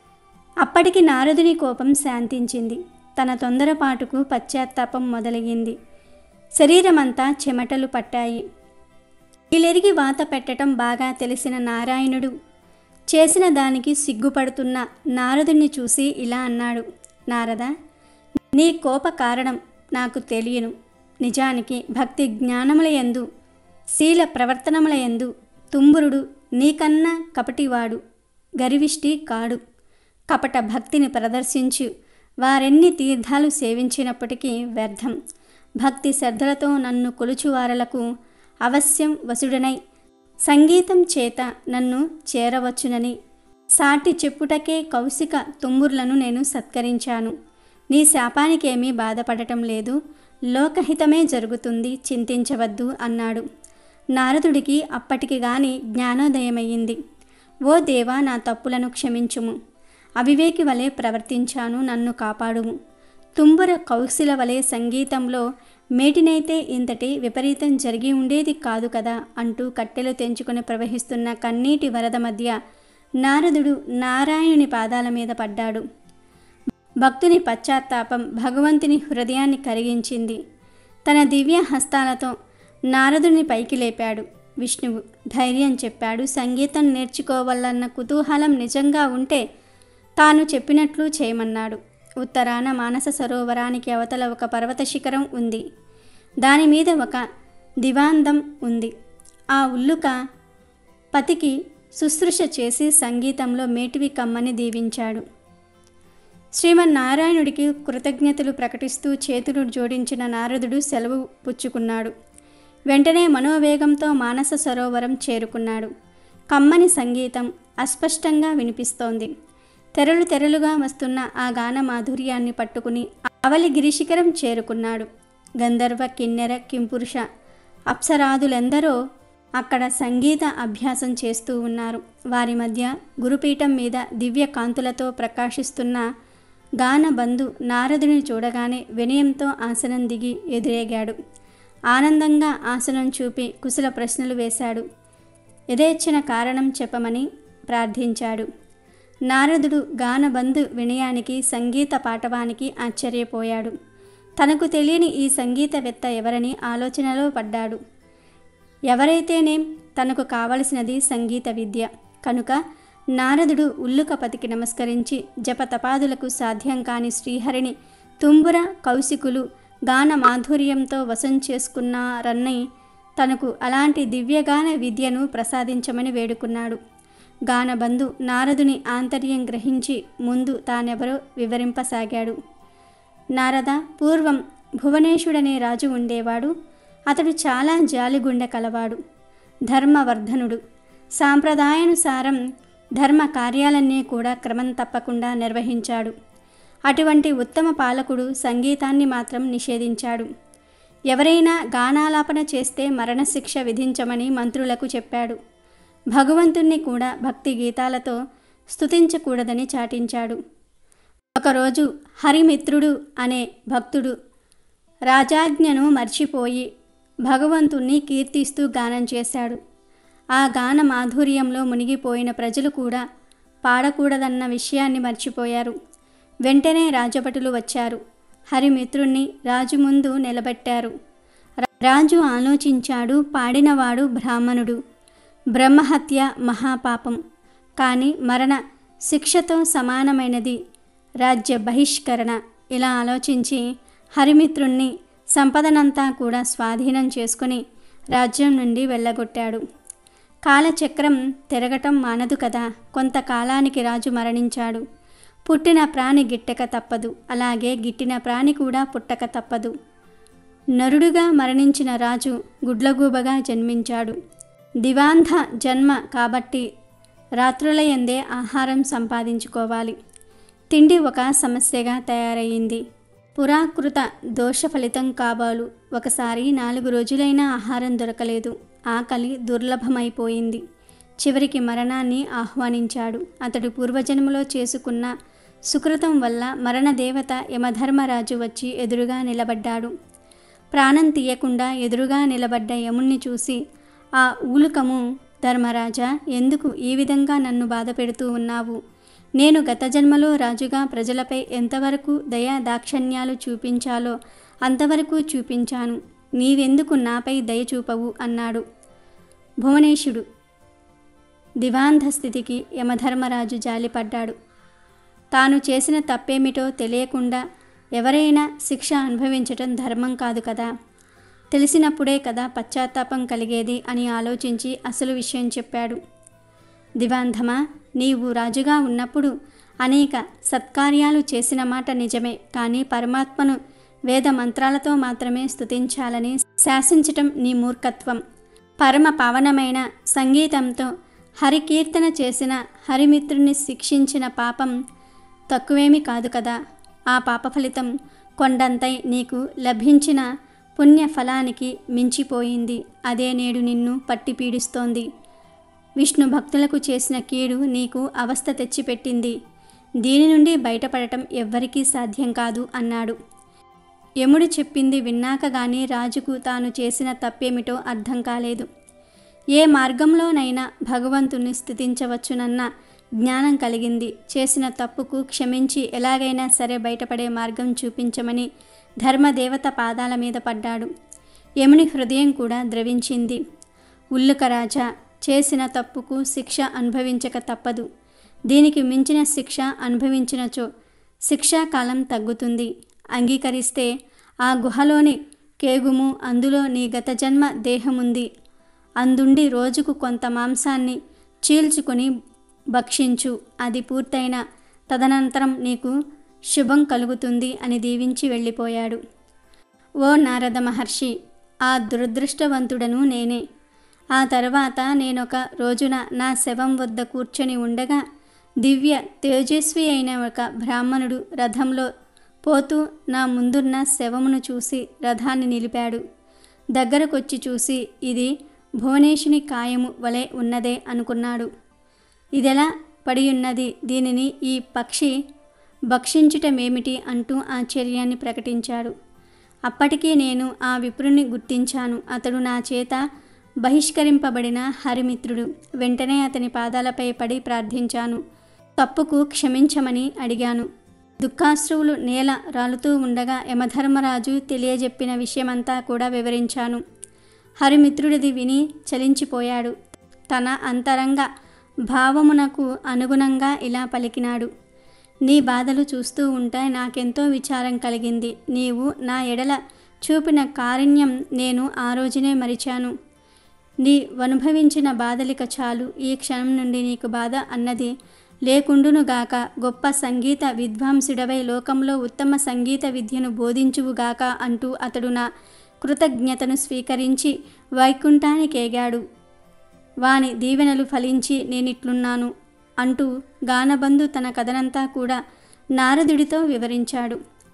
అప్పటికి నారదుని కోపం శాంతించింది. తన తొందరపాటుకు పశ్చాత్తాపం మొదలయ్యింది. శరీరమంతా చెమటలు పట్టాయి. ఇలెరిగి వాత పెట్టడం బాగా తెలిసిన నారాయణుడు చేసిన దానికి సిగ్గుపడుతున్న నారదుని చూసి ఇలా అన్నాడు. నారద, నీ కోప కారణం నాకు తెలియను. నిజానికి భక్తి జ్ఞానములయందు శీల ప్రవర్తనములయందు తుంబురుడు నీకన్నా కపటివాడు, గరివిష్టి కాడు. కపట భక్తిని ప్రదర్శించు వారెన్ని తీర్థాలు సేవించినప్పటికీ వ్యర్థం. భక్తి శ్రద్ధలతో నన్ను కొలుచువారలకు అవశ్యం వసుడనై సంగీతం చేత నన్ను చేరవచ్చునని సాటి చెప్పుటకే కౌశిక తుమ్ముర్లను నేను సత్కరించాను. నీ శాపానికేమీ బాధపడటం లేదు, లోకహితమే జరుగుతుంది, చింతించవద్దు అన్నాడు. నారదుడికి అప్పటికి గాని జ్ఞానోదయమయ్యింది. ఓ దేవా, నా తప్పులను క్షమించుము. అవివేకి వలె ప్రవర్తించాను, నన్ను కాపాడుము. తుంబుర కౌశిల వలె సంగీతంలో మేటినైతే ఇంతటి విపరీతం జరిగి ఉండేది కాదు కదా అంటూ కట్టెలు తెంచుకొని ప్రవహిస్తున్న కన్నీటి వరద మధ్య నారదుడు నారాయణుని పాదాల మీద పడ్డాడు. భక్తుని పశ్చాత్తాపం భగవంతుని హృదయాన్ని కరిగించింది. తన దివ్య హస్తాలతో నారదుని పైకి లేపాడు. విష్ణువు. ధైర్యం చెప్పాడు. సంగీతం నేర్చుకోవాలన్న కుతూహలం నిజంగా ఉంటే తాను చెప్పినట్లు చేయమన్నాడు. ఉత్తరాన మానస సరోవరానికి అవతల ఒక పర్వత శిఖరం ఉంది. దాని మీద ఒక దివాందం ఉంది. ఆ ఉల్లుక పతికి శుశ్రూష చేసి సంగీతంలో మేటివి కమ్మని దీవించాడు. శ్రీమన్నారాయణుడికి కృతజ్ఞతలు ప్రకటిస్తూ చేతులు జోడించిన నారదుడు సెలవు పుచ్చుకున్నాడు. వెంటనే మనోవేగంతో మానస సరోవరం చేరుకున్నాడు. కమ్మని సంగీతం అస్పష్టంగా వినిపిస్తోంది. తెరలు తెరలుగా వస్తున్న ఆ గాన మాధుర్యాన్ని పట్టుకుని అవలి గిరిశిఖరం చేరుకున్నాడు. గంధర్వ, కిన్నెర, కింపురుష అప్సరాదులెందరో అక్కడ సంగీత అభ్యాసం చేస్తూ ఉన్నారు. వారి మధ్య గురుపీఠం మీద దివ్య కాంతులతో ప్రకాశిస్తున్న గానబంధు నారదుని చూడగానే వినయంతో ఆసనం దిగి ఎదురేగాడు. ఆనందంగా ఆసనం చూపి కుశల ప్రశ్నలు వేశాడు. యథేచ్ఛన కారణం చెప్పమని ప్రార్థించాడు. నారదుడు గానబంధు వినయానికి, సంగీత పాటవానికి ఆశ్చర్యపోయాడు. తనకు తెలియని ఈ సంగీతవేత్త ఎవరని ఆలోచనలో పడ్డాడు. ఎవరైతేనేం తనకు కావలసినది సంగీత విద్య కనుక నారదుడు ఉల్లుకపతికి నమస్కరించి జపతపాదులకు సాధ్యం కాని శ్రీహరిని తుంబుర కౌశికులు గాన మాధుర్యంతో వశం చేసుకున్నారని తనకు అలాంటి దివ్యగాన విద్యను ప్రసాదించమని వేడుకున్నాడు. గానబంధు నారదుని ఆంతర్యం గ్రహించి ముందు తానెవరో వివరింపసాగాడు. నారద, పూర్వం భువనేశుడనే రాజు ఉండేవాడు. అతడు చాలా జాలిగుండె కలవాడు, ధర్మవర్ధనుడు. సాంప్రదాయానుసారం ధర్మ కార్యాలన్నీ కూడా క్రమం తప్పకుండా నిర్వహించాడు. అటువంటి ఉత్తమ పాలకుడు సంగీతాన్ని మాత్రం నిషేధించాడు. ఎవరైనా గానాలాపన చేస్తే మరణశిక్ష విధించమని మంత్రులకు చెప్పాడు. భగవంతుణ్ణి కూడా భక్తి గీతాలతో స్తుతించకూడదని చాటించాడు. ఒకరోజు హరిమిత్రుడు అనే భక్తుడు రాజాజ్ఞను మర్చిపోయి భగవంతుణ్ణి కీర్తిస్తూ గానం చేశాడు. ఆ గాన మాధుర్యంలో మునిగిపోయిన ప్రజలు కూడా పాడకూడదన్న విషయాన్ని మర్చిపోయారు. వెంటనే రాజభటులు వచ్చారు. హరిమిత్రుణ్ణి రాజు ముందు నిలబెట్టారు. రాజు ఆలోచించాడు. పాడినవాడు బ్రాహ్మణుడు. బ్రహ్మహత్య మహాపాపం, కానీ మరణ శిక్షతో సమానమైనది రాజ్య బహిష్కరణ. ఇలా ఆలోచించి హరిమిత్రుణ్ణి సంపదనంతా కూడా స్వాధీనం చేసుకుని రాజ్యం నుండి వెళ్ళగొట్టాడు. కాలచక్రం తిరగటం మానదు కదా. కొంతకాలానికి రాజు మరణించాడు. పుట్టిన ప్రాణి గిట్టక తప్పదు, అలాగే గిట్టిన ప్రాణి కూడా పుట్టక తప్పదు. నరుడుగా మరణించిన రాజు గుడ్లగూబగా జన్మించాడు. దివాంధ జన్మ కాబట్టి రాత్రులయందే ఆహారం సంపాదించుకోవాలి. తిండి ఒక సమస్యగా తయారయ్యింది. పురాకృత దోష ఫలితం కాబోలు. ఒకసారి నాలుగు రోజులైనా ఆహారం దొరకలేదు. ఆకలి దుర్లభమైపోయింది. చివరికి మరణాన్ని ఆహ్వానించాడు. అతడు పూర్వజన్మలో చేసుకున్న సుకృతం వల్ల మరణదేవత యమధర్మరాజు వచ్చి ఎదురుగా నిలబడ్డాడు. ప్రాణం తీయకుండా ఎదురుగా నిలబడ్డ యముణ్ణి చూసి, ఆ ఊలుకము, ధర్మరాజా, ఎందుకు ఈ విధంగా నన్ను బాధ పెడుతూ ఉన్నావు? నేను గత జన్మలో రాజుగా ప్రజలపై ఎంతవరకు దయా దాక్షణ్యాలు చూపించాలో అంతవరకు చూపించాను. నీవెందుకు నాపై దయ చూపవు అన్నాడు. భువనేశుడు దివాంధ స్థితికి యమధర్మరాజు జాలిపడ్డాడు. తాను చేసిన తప్పేమిటో తెలియకుండా ఎవరైనా శిక్ష అనుభవించటం ధర్మం కాదు కదా. తెలిసినప్పుడే కదా పశ్చాత్తాపం కలిగేది అని ఆలోచించి అసలు విషయం చెప్పాడు. దివాంధమా, నీవు రాజుగా ఉన్నప్పుడు అనేక సత్కార్యాలు చేసిన మాట నిజమే, కానీ పరమాత్మను వేద మంత్రాలతో మాత్రమే స్తుతించాలని శాసించటం నీ మూర్ఖత్వం. పరమ పావనమైన సంగీతంతో హరికీర్తన చేసిన హరిమిత్రుని శిక్షించిన పాపం తక్కువేమీ కాదు కదా. ఆ పాప ఫలితం కొండంతై నీకు లభించిన పుణ్య ఫలానికి మించిపోయింది. అదే నేడు నిన్ను పట్టి పీడిస్తోంది. విష్ణు భక్తులకు చేసిన కీడు నీకు అవస్థ తెచ్చిపెట్టింది. దీని నుండి బయటపడటం ఎవ్వరికీ సాధ్యం కాదు అన్నాడు. యముడు చెప్పింది విన్నాక గానీ రాజుకు తాను చేసిన తప్పేమిటో అర్థం కాలేదు. ఏ మార్గంలోనైనా భగవంతుని స్తుతించవచ్చునన్న జ్ఞానం కలిగింది. చేసిన తప్పుకు క్షమించి ఎలాగైనా సరే బయటపడే మార్గం చూపించమని ధర్మదేవత పాదాల మీద పడ్డాడు. యముని హృదయం కూడా ద్రవించింది. ఉల్లుక రాజా, చేసిన తప్పుకు శిక్ష అనుభవించక తప్పదు. దీనికి మించిన శిక్ష అనుభవించినచో శిక్షాకాలం తగ్గుతుంది. అంగీకరిస్తే ఆ గుహలోని కేగుము, అందులో నీ గత జన్మ దేహముంది. అందుండి రోజుకు కొంత మాంసాన్ని చీల్చుకొని భక్షించు. అది పూర్తయిన తదనంతరం నీకు శుభం కలుగుతుంది అని దీవించి వెళ్ళిపోయాడు. ఓ నారద మహర్షి, ఆ దురదృష్టవంతుడను నేనే. ఆ తర్వాత నేనొక రోజున నా శవం వద్ద కూర్చొని ఉండగా దివ్య తేజస్వి అయిన ఒక బ్రాహ్మణుడు రథంలో పోతూ నా ముందున్న శవమును చూసి రథాన్ని నిలిపాడు. దగ్గరకొచ్చి చూసి ఇది భువనేశుని కాయము వలె ఉన్నదే అనుకున్నాడు. ఇదెలా పడియున్నది, దీనిని ఈ పక్షి భక్షించుటమేమిటి అంటూ ఆశ్చర్యాన్ని ప్రకటించాడు. అప్పటికీ నేను ఆ విప్రుని గుర్తించాను. అతడు నా చేత బహిష్కరింపబడిన హరిమిత్రుడు. వెంటనే అతని పాదాలపై పడి ప్రార్థించాను. తప్పుకు క్షమించమని అడిగాను. దుఃఖాశ్రువులు నేల రాలుతూ ఉండగా యమధర్మరాజు తెలియజెప్పిన విషయమంతా కూడా వివరించాను. హరిమిత్రుడిది విని చలించిపోయాడు. తన అంతరంగ భావమునకు అనుగుణంగా ఇలా పలికినాడు. నీ బాధలు చూస్తూ ఉంటే నాకెంతో విచారం కలిగింది. నీవు నా ఎడల చూపిన కారుణ్యం నేను ఆ రోజునే మరిచాను. నీ అనుభవించిన బాధలిక చాలు. ఈ క్షణం నుండి నీకు బాధ అన్నది లేకుండునుగాక. గొప్ప సంగీత విద్వాంసుడవై లోకంలో ఉత్తమ సంగీత విద్యను బోధించువుగాక అంటూ అతడు నా కృతజ్ఞతను స్వీకరించి వైకుంఠానికేగాడు. వాని దీవెనలు ఫలించి నేనిట్లున్నాను అంటూ గానబంధు తన కథనంతా కూడా నారదుడితో వివరించాడు.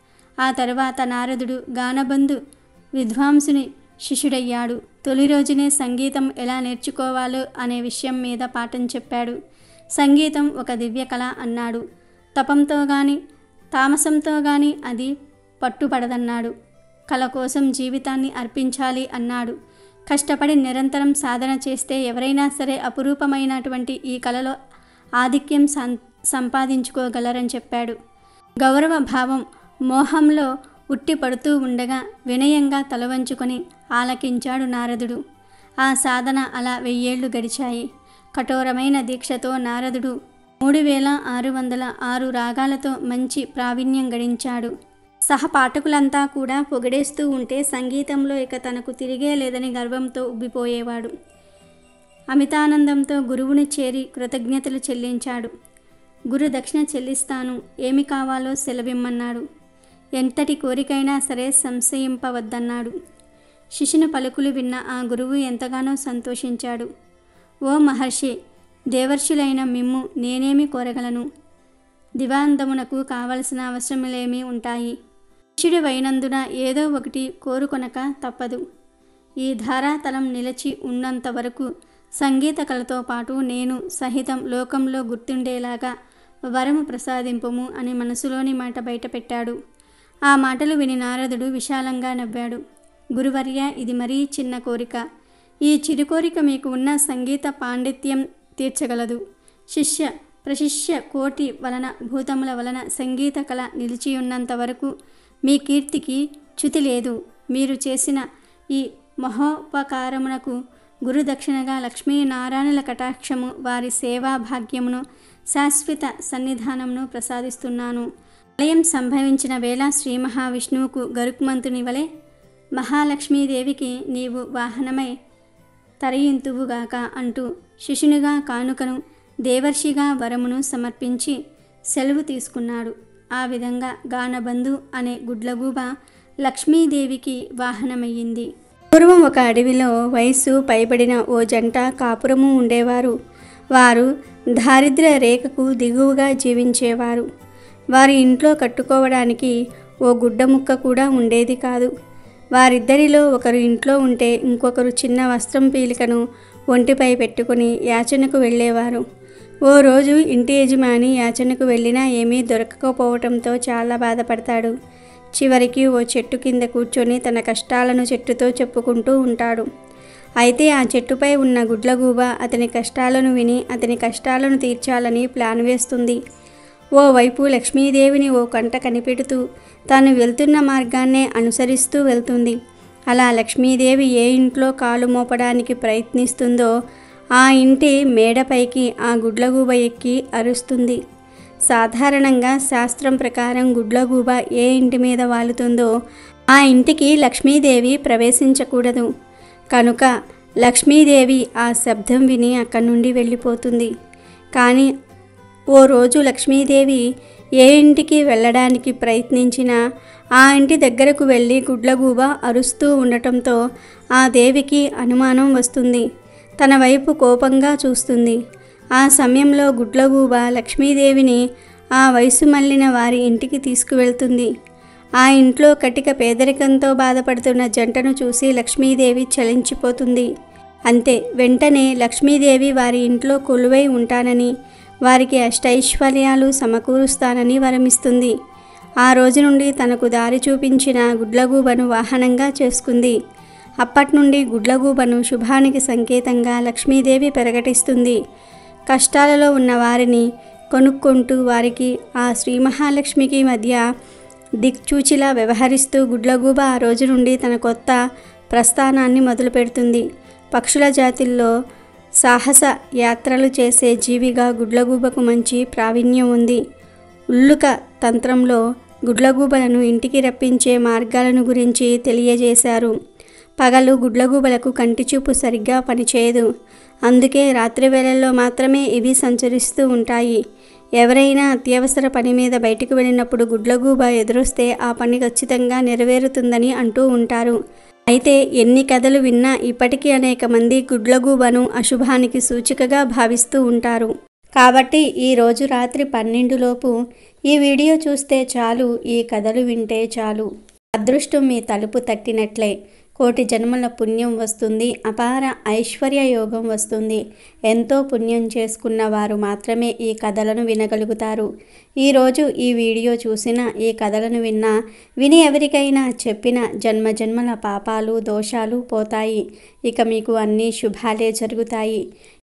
ఆ తర్వాత నారదుడు గానబంధు విద్వాంసుని శిష్యుడయ్యాడు. తొలి రోజునే సంగీతం ఎలా నేర్చుకోవాలో అనే విషయం మీద పాఠం చెప్పాడు. సంగీతం ఒక దివ్య కళ అన్నాడు. తపంతో గాని తామసంతో గాని అది పట్టుపడదన్నాడు. కళ కోసం జీవితాన్ని అర్పించాలి అన్నాడు. కష్టపడి నిరంతరం సాధన చేస్తే ఎవరైనా సరే అపురూపమైనటువంటి ఈ కళలో ఆధిక్యం సం సంపాదించుకోగలరని చెప్పాడు. గౌరవ భావం మోహంలో ఉట్టి పడుతూ ఉండగా వినయంగా తలవంచుకొని ఆలకించాడు నారదుడు. ఆ సాధన అలా వెయ్యేళ్లు గడిచాయి. కఠోరమైన దీక్షతో నారదుడు మూడు వేల ఆరు వందల ఆరు రాగాలతో మంచి ప్రావీణ్యం గడించాడు. సహపాఠకులంతా కూడా పొగిడేస్తూ ఉంటే సంగీతంలో ఇక తనకు తిరిగే లేదని గర్వంతో ఉబ్బిపోయేవాడు. అమితానందంతో గురువుని చేరి కృతజ్ఞతలు చెల్లించాడు. గురు దక్షిణ చెల్లిస్తాను, ఏమి కావాలో సెలవిమ్మన్నాడు. ఎంతటి కోరికైనా సరే సంశయింపవద్దన్నాడు. శిష్యుని పలుకులు విన్న ఆ గురువు ఎంతగానో సంతోషించాడు. ఓ మహర్షి, దేవర్షులైన మిమ్ము నేనేమి కోరగలను? దివాంతమునకు కావలసిన అవసరములేమీ ఉంటాయి. శిష్యుడి వైనందున ఏదో ఒకటి కోరుకొనక తప్పదు. ఈ ధారాతలం నిలిచి ఉన్నంత వరకు సంగీత కళతో పాటు నేను సహితం లోకంలో గుర్తుండేలాగా వరము ప్రసాదింపుము అని మనసులోని మాట బయటపెట్టాడు. ఆ మాటలు విని నారదుడు విశాలంగా నవ్వాడు. గురువర్య, ఇది మరీ చిన్న కోరిక. ఈ చిరు కోరిక మీకు ఉన్న సంగీత పాండిత్యం తీర్చగలదు. శిష్య ప్రశిష్య కోటి వలన భూతముల వలన సంగీత కళ నిలిచియున్నంత వరకు మీ కీర్తికి చ్యుతి లేదు. మీరు చేసిన ఈ మహోపకారమునకు గురుదక్షిణగా లక్ష్మీనారాయణుల కటాక్షము, వారి సేవా భాగ్యమును, శాశ్వత సన్నిధానమును ప్రసాదిస్తున్నాను. ప్రళయం సంభవించిన వేళ శ్రీ మహావిష్ణువుకు గరుక్మంతుని వలె మహాలక్ష్మీదేవికి నీవు వాహనమై తరయింతువుగాక అంటూ శిష్యునిగా కానుకను, దేవర్షిగా వరమును సమర్పించి సెలవు తీసుకున్నాడు. ఆ విధంగా గానబంధు అనే గుడ్లగూబ లక్ష్మీదేవికి వాహనమయ్యింది. పూర్వం ఒక అడవిలో వయస్సు పైబడిన ఓ జంట కాపురము ఉండేవారు. వారు దారిద్ర్య రేఖకు దిగువగా జీవించేవారు. వారి ఇంట్లో కట్టుకోవడానికి ఓ గుడ్డ ముక్క కూడా ఉండేది కాదు. వారిద్దరిలో ఒకరు ఇంట్లో ఉంటే ఇంకొకరు చిన్న వస్త్రం పీలికను ఒంటిపై పెట్టుకుని యాచనకు వెళ్ళేవారు. ఓ రోజు ఇంటి యజమాని యాచనకు వెళ్ళినా ఏమీ దొరకకపోవటంతో చాలా బాధపడతాడు. చివరికి ఓ చెట్టు కింద కూర్చొని తన కష్టాలను చెట్టుతో చెప్పుకుంటూ ఉంటాడు. అయితే ఆ చెట్టుపై ఉన్న గుడ్లగూబ అతని కష్టాలను విని అతని కష్టాలను తీర్చాలని ప్లాన్ వేస్తుంది. ఓవైపు లక్ష్మీదేవిని ఓ కంట కనిపెడుతూ తాను వెళ్తున్న మార్గాన్నే అనుసరిస్తూ వెళ్తుంది. అలా లక్ష్మీదేవి ఏ ఇంట్లో కాలు మోపడానికి ప్రయత్నిస్తుందో ఆ ఇంటి మేడపైకి ఆ గుడ్లగూబ ఎక్కి అరుస్తుంది. సాధారణంగా శాస్త్రం ప్రకారం గుడ్లగూబ ఏ ఇంటి మీద వాలుతుందో ఆ ఇంటికి లక్ష్మీదేవి ప్రవేశించకూడదు. కనుక లక్ష్మీదేవి ఆ శబ్దం విని అక్కడి నుండి వెళ్ళిపోతుంది. కానీ ఓ రోజు లక్ష్మీదేవి ఏ ఇంటికి వెళ్ళడానికి ప్రయత్నించినా ఆ ఇంటి దగ్గరకు వెళ్ళి గుడ్లగూబ అరుస్తూ ఉండటంతో ఆ దేవికి అనుమానం వస్తుంది. తన వైపు కోపంగా చూస్తుంది. ఆ సమయంలో గుడ్లగూబ లక్ష్మీదేవిని ఆ వయసు మళ్ళిన వారి ఇంటికి తీసుకువెళ్తుంది. ఆ ఇంట్లో కటిక పేదరికంతో బాధపడుతున్న జంటను చూసి లక్ష్మీదేవి చలించిపోతుంది. అంతే, వెంటనే లక్ష్మీదేవి వారి ఇంట్లో కొలువై ఉంటానని, వారికి అష్టైశ్వర్యాలు సమకూరుస్తానని వరమిస్తుంది. ఆ రోజు నుండి తనకు దారి చూపించిన గుడ్లగూబను వాహనంగా చేసుకుంది. అప్పటి నుండి గుడ్లగూబను శుభానికి సంకేతంగా లక్ష్మీదేవి ప్రకటిస్తుంది. కష్టాలలో ఉన్న వారిని కొనుక్కుంటూ వారికి ఆ శ్రీ మహాలక్ష్మికి మధ్య దిక్చూచిలా వ్యవహరిస్తూ గుడ్లగూబ ఆ రోజు నుండి తన కొత్త ప్రస్థానాన్ని మొదలు పెడుతుంది. పక్షుల జాతిల్లో సాహస యాత్రలు చేసే జీవిగా గుడ్లగూబకు మంచి ప్రావీణ్యం ఉంది. ఉల్లుక తంత్రంలో గుడ్లగూబలను ఇంటికి రప్పించే మార్గాలను గురించి తెలియజేశారు. పగలు గుడ్లగూబలకు కంటిచూపు సరిగ్గా పనిచేయదు. అందుకే రాత్రి వేళల్లో మాత్రమే ఇవి సంచరిస్తూ ఉంటాయి. ఎవరైనా అత్యవసర పని మీద బయటకు వెళ్ళినప్పుడు గుడ్లగూబ ఎదురొస్తే ఆ పని ఖచ్చితంగా నెరవేరుతుందని అంటూ ఉంటారు. అయితే ఎన్ని కథలు విన్నా ఇప్పటికీ అనేక మంది గుడ్లగూబను అశుభానికి సూచికగా భావిస్తూ ఉంటారు. కాబట్టి ఈరోజు రాత్రి పన్నెండులోపు ఈ వీడియో చూస్తే చాలు, ఈ కథలు వింటే చాలు. అదృష్టం మీ తలుపు తట్టినట్లే. కోటి జన్మల పుణ్యం వస్తుంది. అపార ఐశ్వర్య యోగం వస్తుంది. ఎంతో పుణ్యం చేసుకున్న వారు మాత్రమే ఈ కథలను వినగలుగుతారు. ఈరోజు ఈ వీడియో చూసిన, ఈ కథలను విన్నా, విని ఎవరికైనా చెప్పిన జన్మ జన్మల పాపాలు దోషాలు పోతాయి. ఇక మీకు అన్ని శుభాలే జరుగుతాయి.